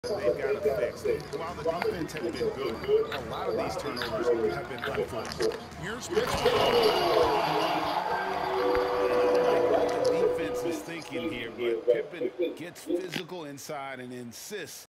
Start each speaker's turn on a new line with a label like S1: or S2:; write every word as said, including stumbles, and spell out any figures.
S1: They've got to fix. While the defense has been good, a lot of these turnovers have been unforced. Here's Pippen. And I like what the defense is thinking here, but Pippen gets physical inside and insists